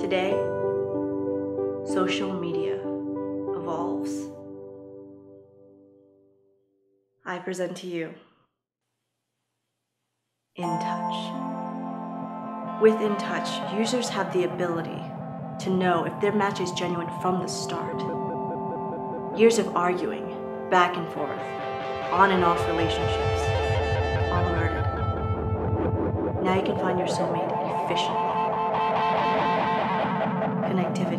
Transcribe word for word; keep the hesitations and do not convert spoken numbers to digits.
Today, social media evolves. I present to you In Touch. With In Touch, users have the ability to know if their match is genuine from the start. Years of arguing, back and forth, on and off relationships, all averted. Now you can find your soulmate efficiently. Connectivity.